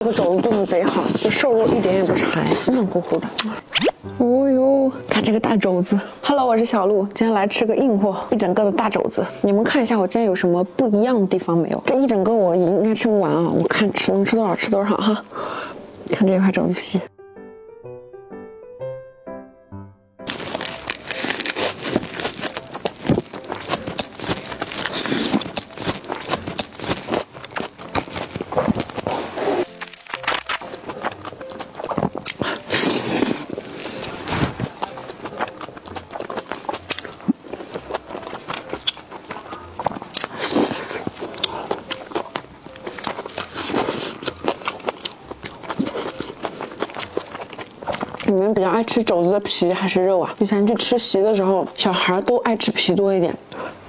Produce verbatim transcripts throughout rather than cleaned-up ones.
这个肘子炖的贼好，这瘦肉一点也不柴，嫩乎乎的。哦哟，看这个大肘子。Hello， 我是小鹿，今天来吃个硬货，一整个的大肘子。你们看一下我今天有什么不一样的地方没有？这一整个我应该吃不完啊，我看吃能吃多少吃多少哈。看这一块肘子皮。 你们比较爱吃肘子的皮还是肉啊？以前去吃席的时候，小孩都爱吃皮多一点。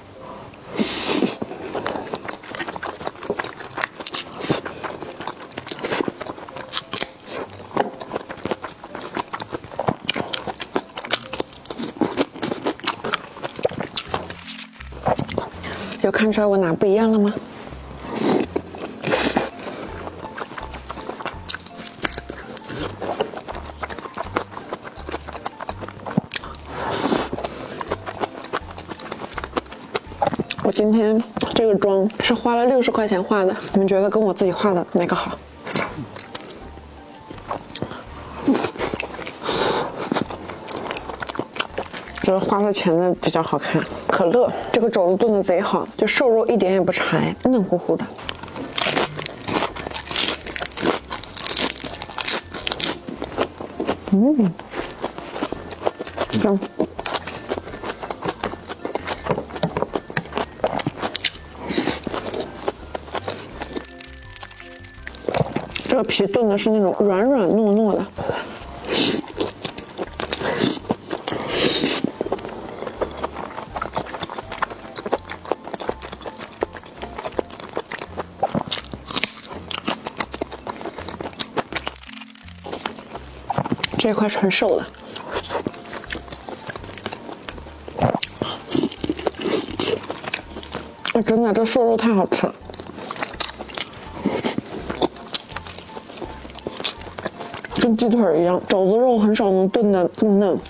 有看出来我哪不一样了吗？ 我今天这个妆是花了六十块钱画的，你们觉得跟我自己画的哪个好？觉得花了钱的比较好看。可乐这个肘子炖的贼好，就瘦肉一点也不柴，嫩乎乎的。嗯，香。 这个皮炖的是那种软软糯糯的，这一块纯瘦的。哎，真的，这瘦肉太好吃了。 跟鸡腿一样，肘子肉很少能炖的这么嫩。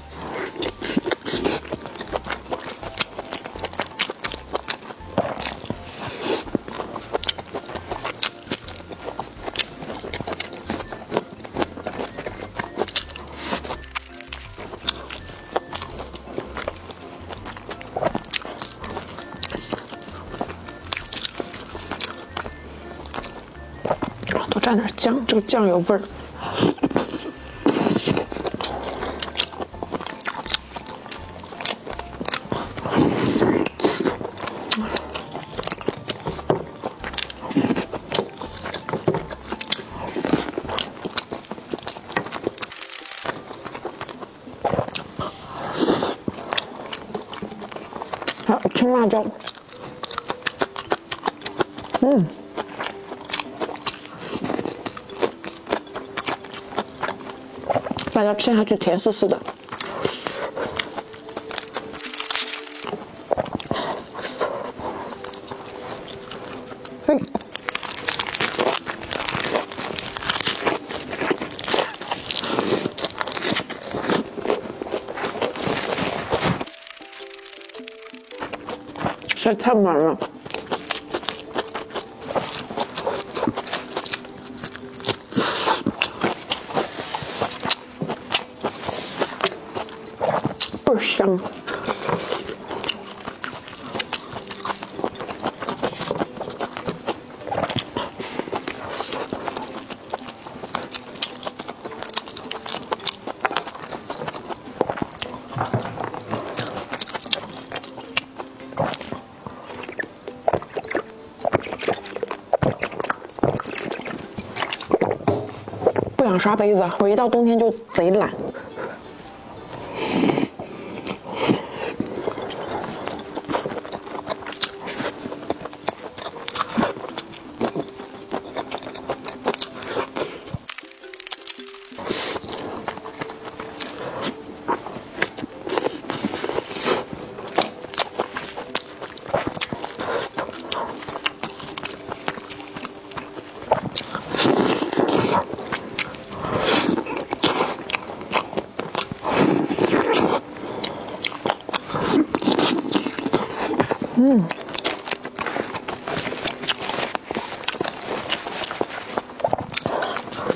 多蘸点酱，这个酱有味儿。 还有青辣椒，嗯，辣椒吃下去甜丝丝的。嘿，这太满了。倍儿香。不想刷杯子，我一到冬天就贼懒。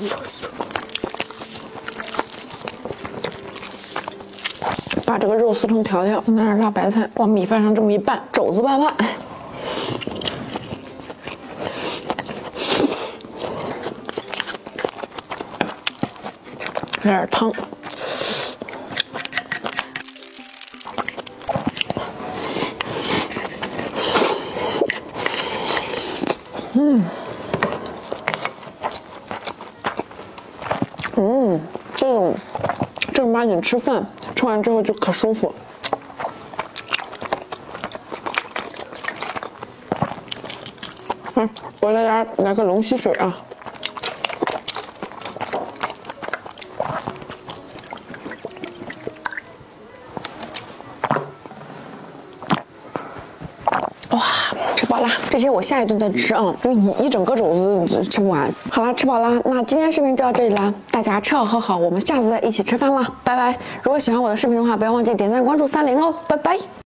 把这个肉撕成条条，拿点辣白菜往米饭上这么一拌，肘子拌饭。来点汤。嗯。嗯，这种正儿八经吃饭，吃完之后就可舒服。嗯，我给大家来个龙须水啊。哇，吃饱啦！这些我下一顿再吃啊，就一一整个肘子吃不完。好啦，吃饱啦，那今天视频就到这里啦，大家吃好喝好，我们下次再一起吃饭啦，拜拜！如果喜欢我的视频的话，不要忘记点赞、关注三连哦，拜拜。